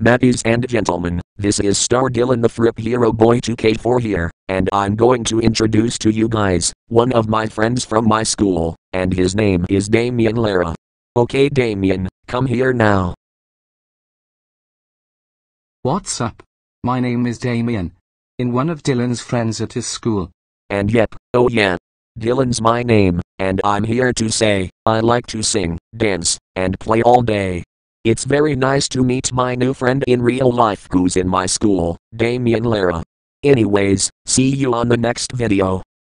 Mateys and gentlemen, this is Star Dylan the Fripp Hero Boy 2K4 here, and I'm going to introduce to you guys, one of my friends from my school, and his name is Damian Lara. Okay Damian, come here now. What's up? My name is Damian. In one of Dylan's friends at his school. And yep, oh yeah. Dylan's my name, and I'm here to say, I like to sing, dance, and play all day. It's very nice to meet my new friend in real life who's in my school, Damian Lara. Anyways, see you on the next video.